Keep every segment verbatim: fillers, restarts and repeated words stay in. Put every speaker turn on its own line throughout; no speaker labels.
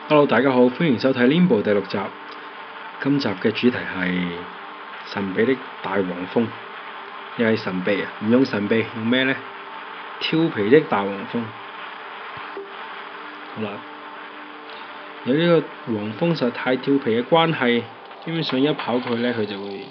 Hello， 大家好，歡迎收睇 Limbo 第六集。今集嘅主題係神秘的大黃蜂，又係神秘啊！唔用神秘，用咩呢？調皮的大黃蜂。好啦，有呢個黃蜂實在太調皮嘅關係，基本上一跑過去呢，佢就會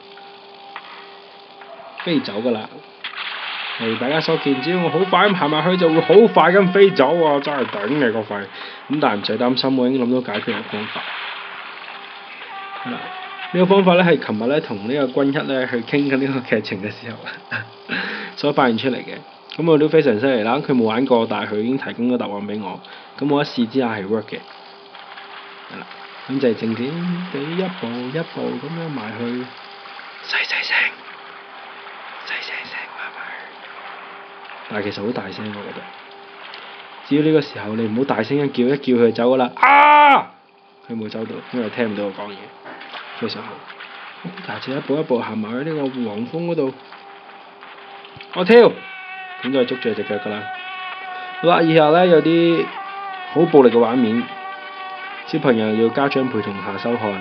飛走㗎啦。例如大家所見，只要我好快咁行埋去，就會好快咁飛走啊！真係頂你個肺！咁但係唔使擔心，我已經諗到解決嘅方法。係啦，呢個方法咧係琴日咧同呢個君一咧去傾緊呢個劇情嘅時候所發現出嚟嘅。咁我都非常犀利啦，佢冇玩過，但係佢已經提供咗答案俾我。咁我一試之下係 work 嘅。係啦，咁就係靜靜地一步一步咁樣埋去，細細聲，細細聲埋埋。但係其實好大聲，我覺得。只要呢個時候你唔好大聲一叫，一叫佢就走㗎啦。啊！佢冇走到，因為聽唔到我講嘢。非常好。大隻一步一步行埋去呢個黃蜂嗰度，我跳，咁就係捉住佢隻腳㗎啦。好啦，以後咧有啲好暴力嘅畫面，小朋友要家長陪同下收看。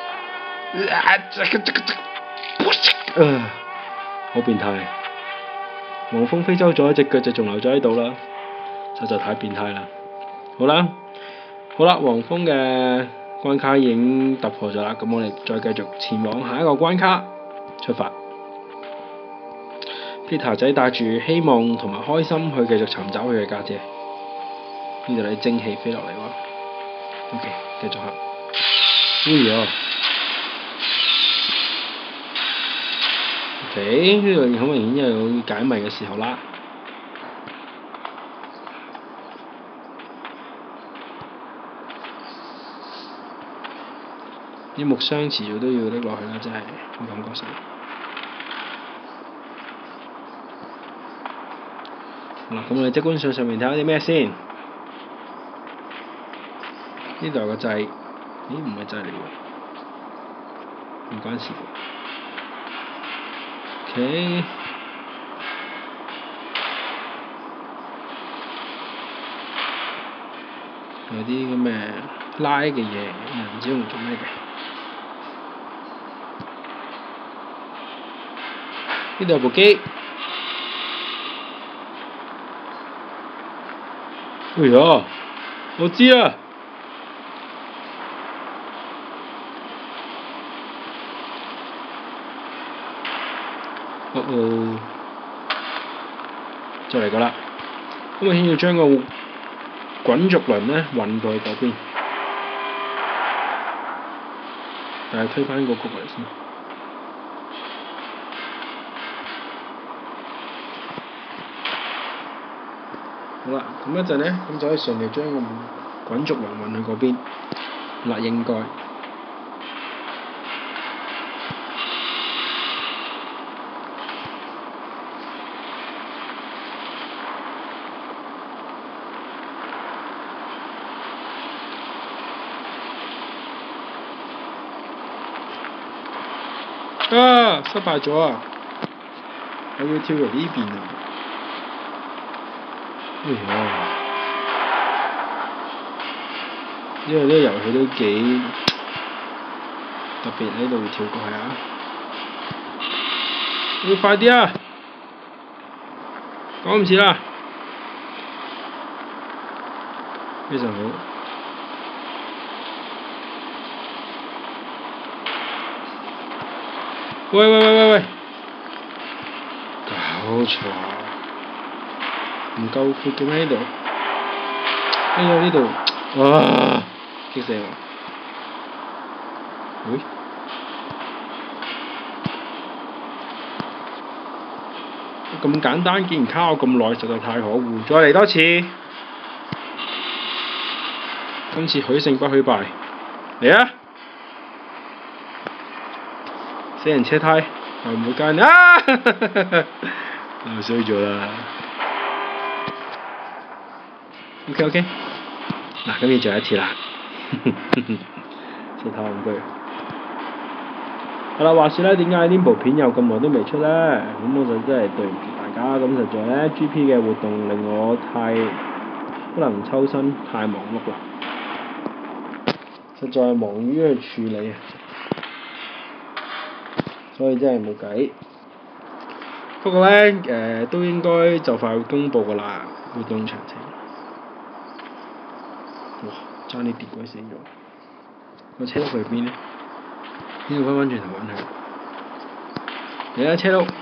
啊！好變態。黃蜂飛走咗，隻腳就仲留咗喺度啦，實在太變態啦。好啦，好啦，黃蜂嘅關卡已經突破咗啦，咁我哋再繼續前往下一個關卡出發。Peter 仔帶住希望同埋開心去繼續尋找佢嘅家姐。呢度啲蒸氣飛落嚟喎。OK， 繼續行。哎呀 OK， 呢度好明顯又有解謎嘅時候啦。啲木箱遲早都要拎落去啦，真係我感覺上。好啦，咁我哋即管上上面睇下啲咩先。呢度有個掣，咦唔係掣嚟喎，唔關事。OK。有啲咁嘅拉嘅嘢，唔知用做咩嘅。呢度有部機。哎呀，我知啦。哦哦，就嚟㗎啦。咁我先要將個滾軸輪咧運過去嗰邊，但係推返個局嚟先。好啦，咁一陣咧，咁就可以順利將個滾軸輪運去嗰邊。嗱，應該。啊！失敗咗啊！我要跳嚟呢邊啊！哎呀！因為呢個遊戲都幾特別，喺度跳過去啊！要快啲啊！趕唔切啦！非常好。喂喂喂喂喂！搞錯啊！唔夠闊嘅咩呢度？哎呀呢度，哇！激死我！喂！咁簡單，竟然卡我咁耐，實在太可惡！再嚟多次，今次許勝不許敗，嚟啊！死人車胎又唔會間啊！又衰咗啦。OK OK， 嗱，咁要再一次啦。死太戇居。好啦，話説咧，點解呢部片有咁耐都未出咧？咁我就真係對唔住大家。咁實在咧 ，G P 嘅活動令我太不能抽身，太忙碌啦。 實在係忙於去處理啊，所以真係冇計。不過咧，誒、呃、都應該就快會公佈㗎啦，活動詳情。哇！爭啲跌鬼死咗，個車轆去邊呢？呢度翻返轉頭揾佢。嚟啦，車轆！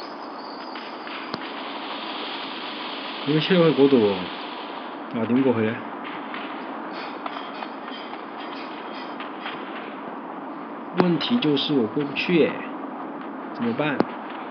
點解車轆去嗰度喎？啊，點過去咧？問題就是我過不去耶，怎麼辦？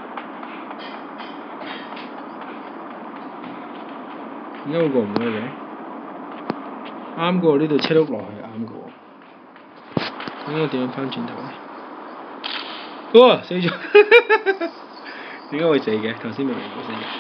點解會過唔去嘅？啱嘅喎，呢度車轆落去啱嘅喎。咁我點樣翻轉頭咧？哇！死咗！點解會死嘅？頭先明明冇死嘅。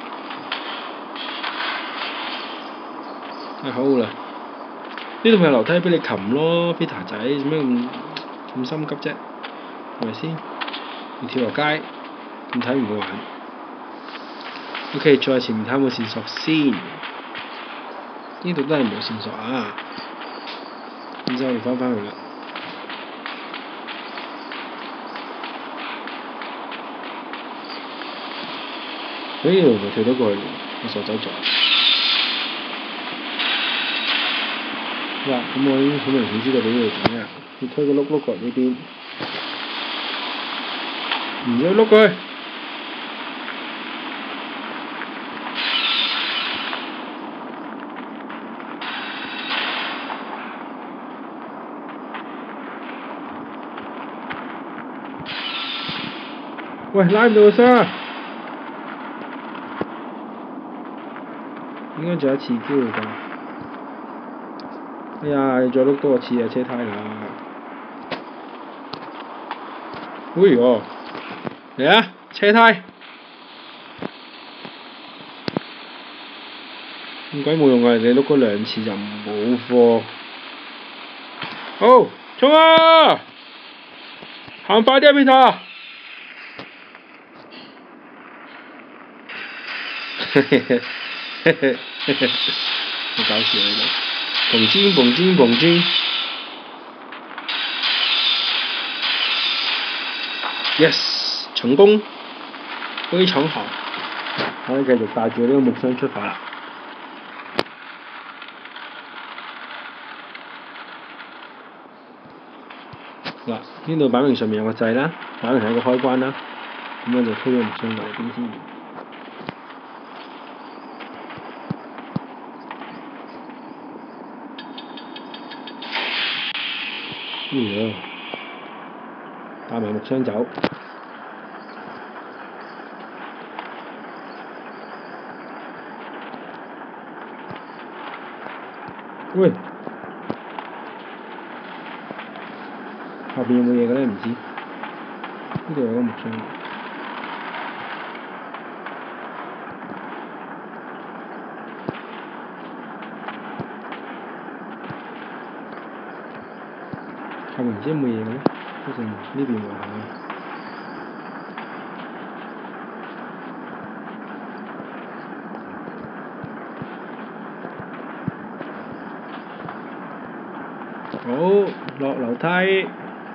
太好啦！呢度咪有樓梯俾你擒咯 ，Peter 仔，做咩咁咁心急啫？係咪先？你跳落街，咁睇唔好玩。O.K. 再前面睇有冇線索先。呢度都係冇線索啊！咁之後我哋翻返去啦。誒，原來跳得過去，我傻仔咗。哇！咁我已經好明顯知道你呢度點啦，要推個碌碌過嚟呢邊，然之後碌過去。喂，拉唔到個箱啊！應該仲有一次機會㗎。哎呀，你再碌多個次啊，車胎啦！哎呦，嚟啊，車胎！咁鬼冇用啊！你碌嗰兩次就冇貨。好，衝啊！行快啲啊，Peter！嘿嘿嘿嘿嘿嘿嘿，好搞笑呢度，蹦精蹦精蹦精 ，yes， 成功，非常好，可以繼續帶住呢個木箱出發啦。嗱，呢度擺明上面有個掣啦，擺明係一個開關啦，咁我就推咗木箱過嚟邊先。哎呀，帶埋木箱走。喂，後邊有冇嘢嘅咧？唔知。呢度有個木箱。後面唔知有冇嘢嘅咧？嗰陣呢邊話係。好，落樓梯。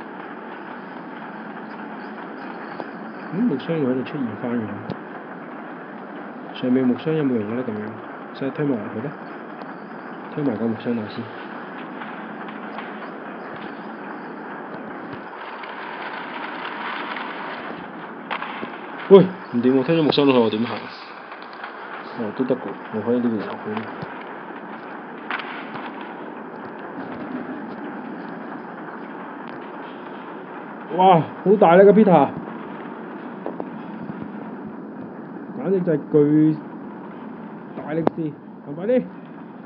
咁木箱會喺度出現翻嘅。上面木箱有冇用嘅咧？咁樣，所以推埋落去咧，推埋個木箱落先。喂，唔掂喎！推咗木箱落去，我點行？哦，都得嘅，我可以呢邊入去。哇！好大呢個 Peter， 簡直就係巨大力士，行快啲！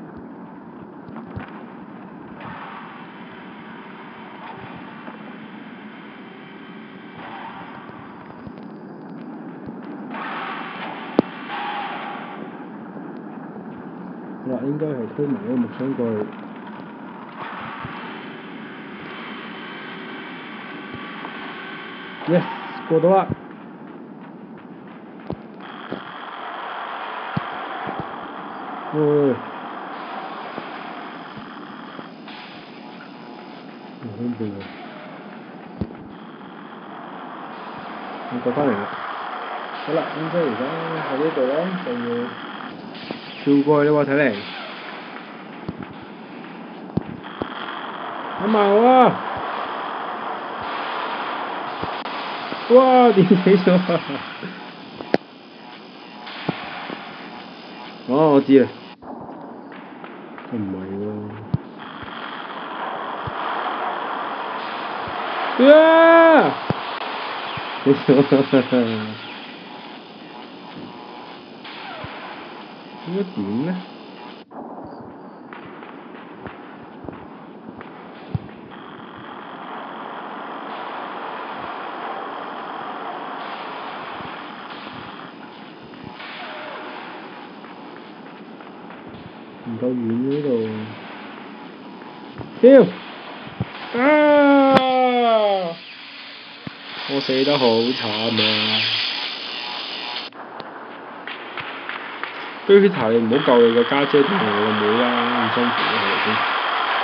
好啦，應該係推埋嗰個木箱過去。Yes， 過到啦！喂！ 好恐怖喎！我過翻嚟啦。好啦，咁即係而家喺呢度咧，就要跳過去啦喎，睇嚟。啱埋我啊！哇！電死咗啊！哦，我知啦。唔係喎。啊！死咗啦！應該點咧？唔夠遠呢度。跳！啊！我死得好慘啊！Peter，你唔好救你個家姐同你個妹啦，咁辛苦係咪先？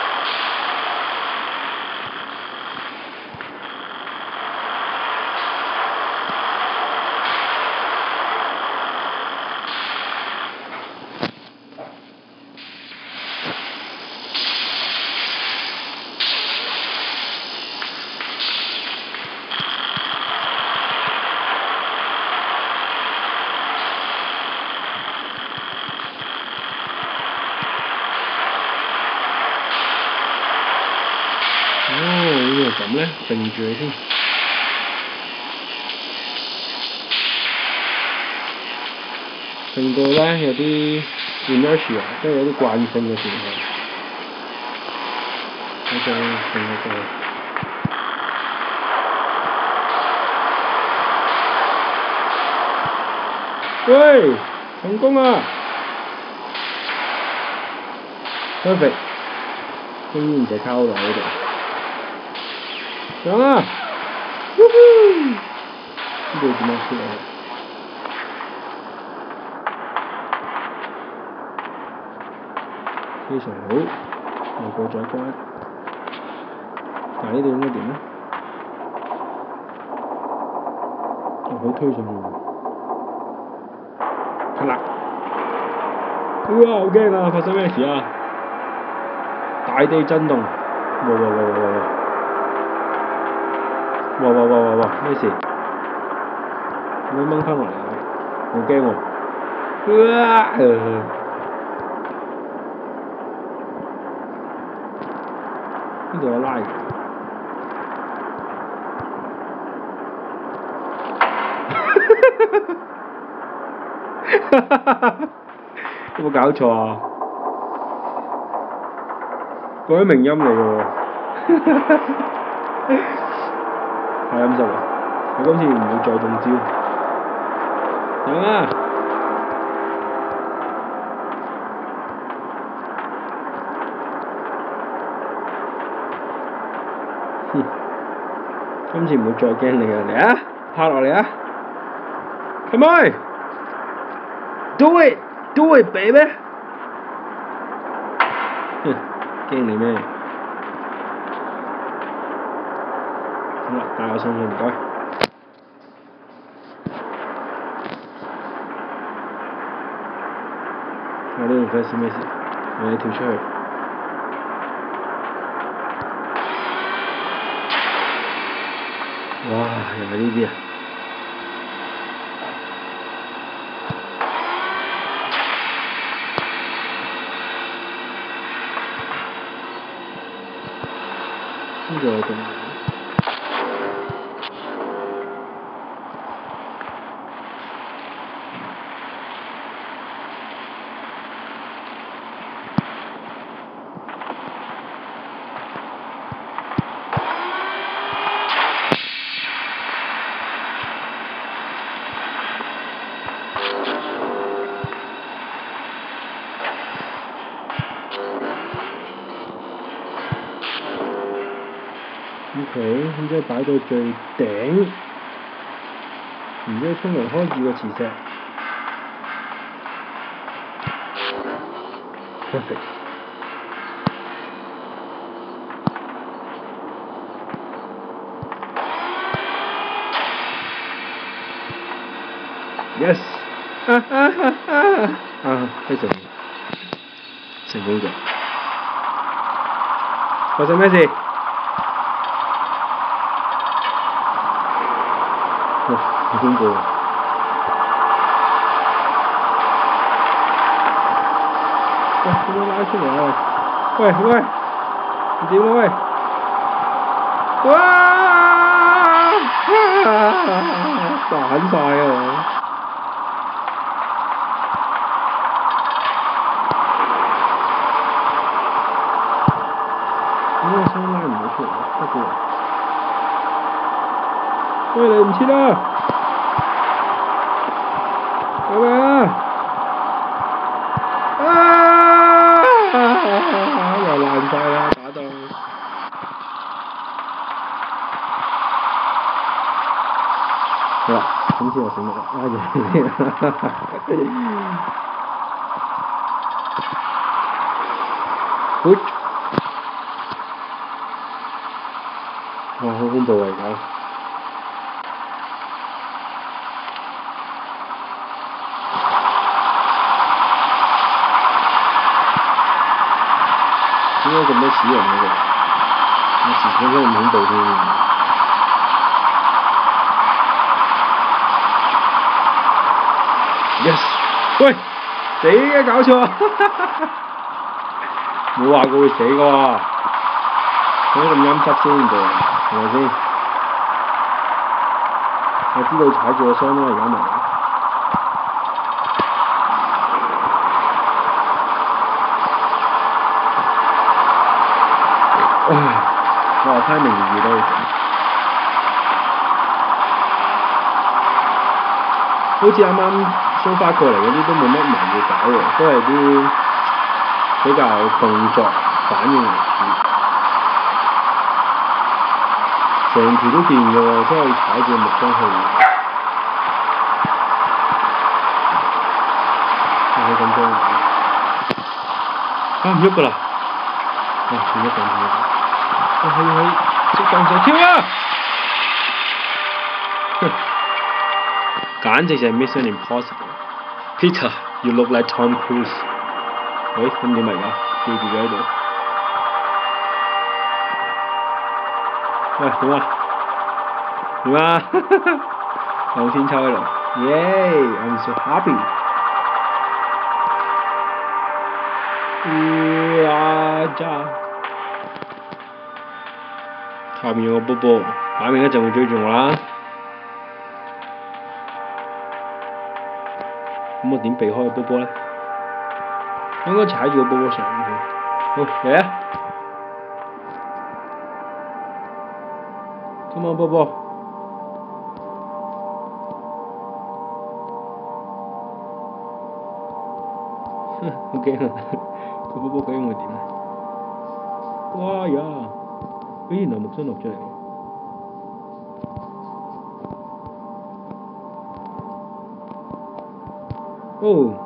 咁咧，定住佢先。定到咧有啲 inertia， 即係有啲慣性嘅時候，我就定喺度。喂，成功啊 ！Perfect， 終於唔使靠落喺度。上啦！呼呼！呢度點樣出嚟？非常好，又過咗一關。但係呢度應該點咧？我可以推上去喎。係啦！哇！好驚啊！發生咩事啊？大地震動！哇哇哇哇哇！哇哇哇哇哇！咩事？點解掹翻落嚟啊？好驚喎！哇！呢度有拉嘅。有冇搞錯啊？嗰啲名音嚟嘅喎。太陰濕啦！我今次唔會再中招。上啦！哼！今次唔會再驚你嘅，嚟啊！拍落嚟啊 ！Come on! Do it! Do it, baby! 哼！驚你咩？好啦，帶我上去唔該。我呢度發生咩事？我要跳出去。哇！又係呢啲啊！呢度有動物。OK，咁即係擺到最頂，然之後衝嚟開住個磁石 ，perfect。 yes， 啊啊啊啊！啊，非常成功咗。發生咩事？哇！好恐怖啊！喂，點樣拉出嚟啊？喂喂，唔掂啦喂！哇！散晒啊我！點解我聲拉唔到出嚟啊？得嘅喎。喂，嚟唔切啦！救命啊！啊！又爛晒啦，打到。好啦，今次我醒目啦，拉住你。好。哇！好恐怖啊！而家。點解咁多死人嘅？我時時都咁恐怖添。Yes， 喂，死嘅搞錯，冇話過會死嘅喎，做乜咁陰濕先唔對，係咪先？我知道踩住個箱啦，而家咪。哇！太明顯都好似啱啱蘇花過嚟嗰啲都冇乜迷要搞喎，都係啲比較動作反應為主，成條都掂嘅喎，真係踩住木箱去。係咁多啊！唔喐㗎啦！啊，唔喐㗎，唔喐㗎。我可以可以適當就跳啦！簡直就係 Mission Impossible。Peter, you look like Tom Cruise。喂，咁點咪而家記住咗喺度？喂，點啊？點啊？望天秋喺度，耶 ！I'm so happy。哇！咋？下面有個波波，擺明一陣會追住我啦。咁我點避開個波波咧？應該踩住個波波上去。好，嚟啊 ！Come on，波波。哼，好驚啊！個波波究竟會點啊？哇呀！咦，原來木箱落出嚟。哦，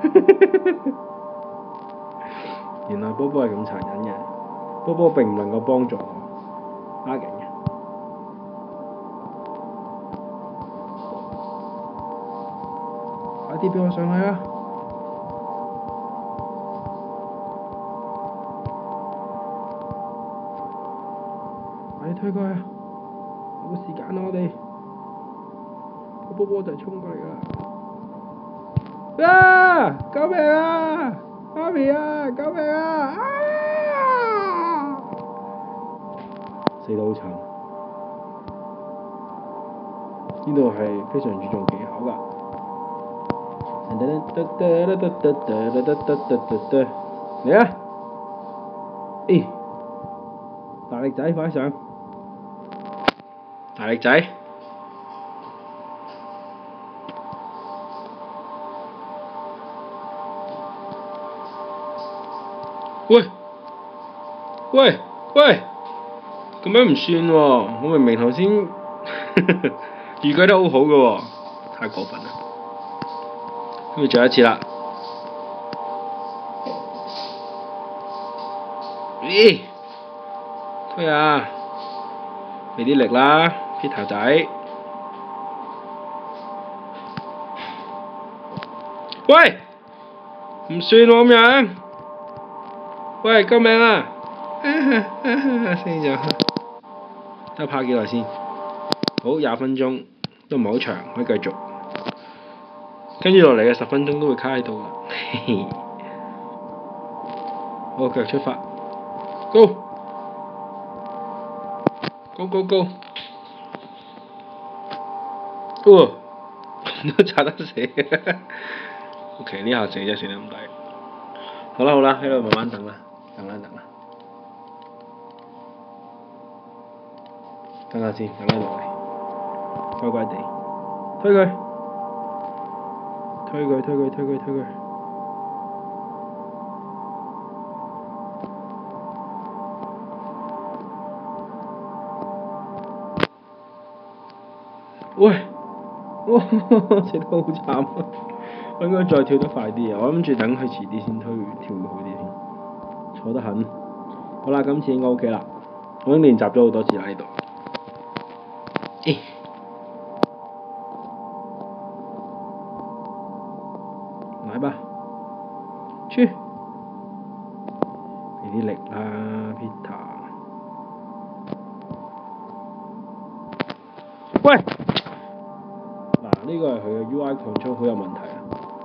原來波波係咁殘忍嘅，波波並唔能夠幫助我，呃人嘅。快啲俾我上去啊！快啲推開啊！冇時間啊，我哋個波波就係衝過嚟㗎啦！啊！救命啊！媽咪啊！救命啊！啊！死得好慘，呢度係非常注重技巧㗎。嚟啊！誒，大力仔快上！大力仔！喂喂喂，咁樣唔算喎！我明明頭先預計得好好嘅喎，太過分啦！咁要再一次啦。咦？推啊！俾啲力啦，Peter仔！ 喂，唔算喎咁樣。喂，救命啊！死咗。得拍幾耐先？好，廿分鐘都唔係好長，可以繼續。跟住落嚟嘅十分鐘都會卡喺度啦。好，腳出發 ，Go Go Go Go！哦，都踩得死。O.K. 呢下死啫，死得咁抵。好啦好啦，喺度慢慢等啦，等啦等啦。等下先，等佢落嚟，乖乖地，推佢，推佢推佢推佢推佢。喂，哇，死得好慘啊！我應該再跳得快啲啊！我諗住等佢遲啲先推，跳會好啲添。坐得很。好啦，今次應該 OK 啦。我已經練習咗好多次啦呢度。誒。來吧，去！俾啲力啦 ，Peter。喂！嗱，呢個係佢嘅 U I control 好有問題啊！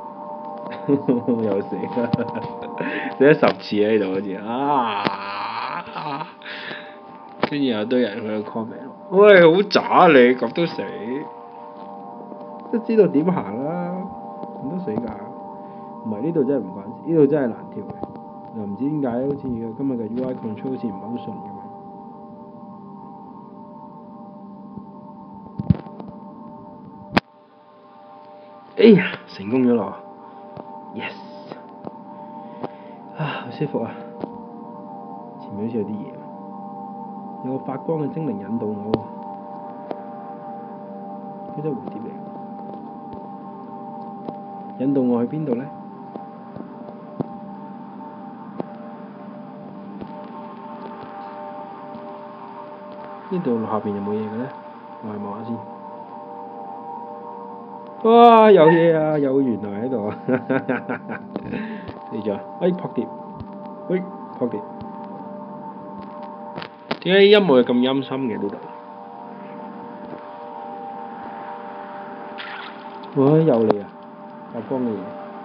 又死啦，死咗十次喺度好似啊！跟住有堆人喺度 comment， 喂，好渣你，咁都死，都知道點行啦，咁都死㗎？唔係呢度真係唔關事，呢度真係難跳嘅，又唔知點解好似今日嘅 U I control 好似唔係好順咁樣。哎呀，成功咗咯 ！Yes， 啊，好舒服啊！前面好似有啲嘢，有個發光嘅精靈引導我。呢隻蝴蝶嚟，引導我去邊度呢？呢度下邊有冇嘢嘅呢？我去望下先。哇！有嘢啊！有懸崖喺度啊！死咗！哎，撲碟！喂，撲碟！點解音樂咁陰森嘅呢度？哇！有嚟啊！發光嘅嘢。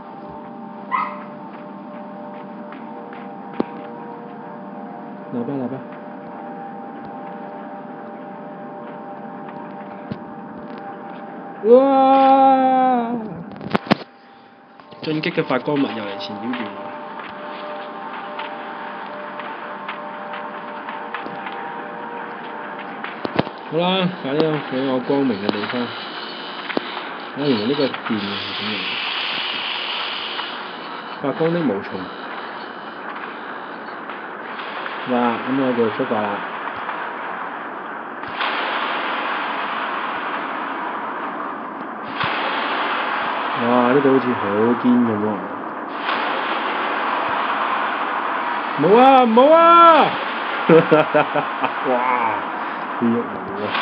嚟吧嚟吧！哇！進擊嘅發光物又嚟纏繞住我。好啦，快啲去我光明嘅地方。啊，原來呢個電係點樣？發光的毛蟲。哇！咁我就出發啦。哇！呢度好似好堅咁喎。冇啊冇啊！哇！呢一路喎，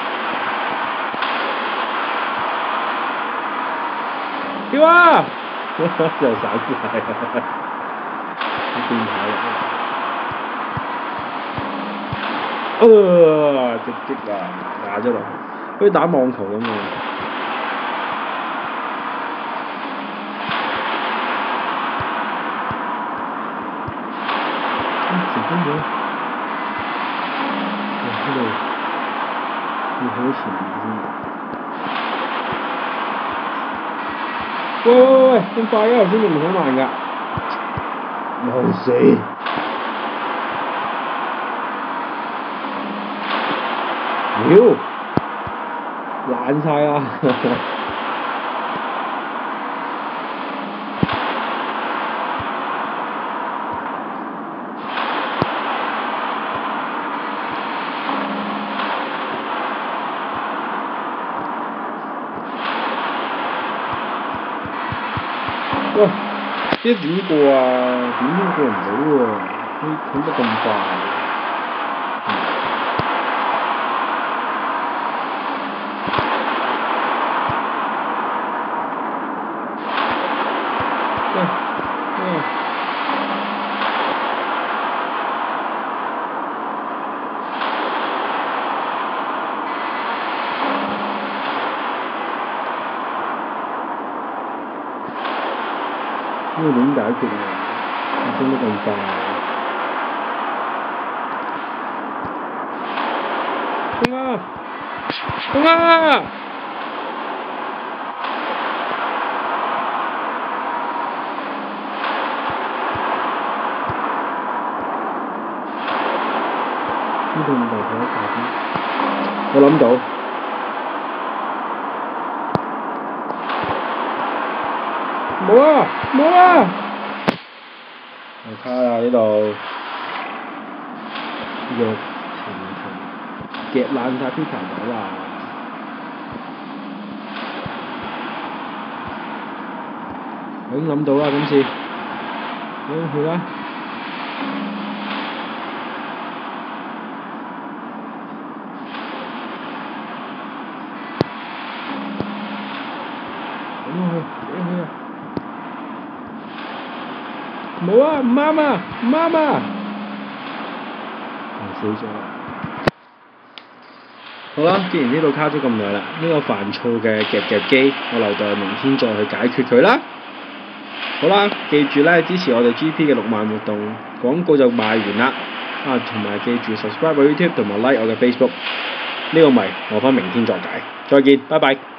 跳啊！就散晒啦，變態啊！啊！直擊啊，壓咗落去，好似打網球咁喎。成功咗！哇！呢度要好前面先。喂喂喂喂！咁快嘅頭先，你唔好慢㗎。又死！妖！爛晒啦！喂，呢點過啊？點都過唔到喎，佢佢得咁快。 呢個點解決啊？升得咁快，攻啊！攻啊！呢度唔係睇一下先，我諗到，冇啊冇啊！我卡啦呢度，肉前頭夾爛晒 Peter 仔啊！我已經諗到啦，今次，好去啦！點去？點去啊？冇啊！唔啱啊！唔啱啊！死咗啦！好啦，既然呢度卡咗咁耐啦，呢、這個煩躁嘅夾夾機，我留待明天再去解決佢啦。好啦，記住咧支持我哋 G P 嘅六萬活動，廣告就賣完啦。啊，同埋記住 subscribe 我 YouTube 同埋 like 我嘅 Facebook。呢個謎我返明天再解。再見，拜拜。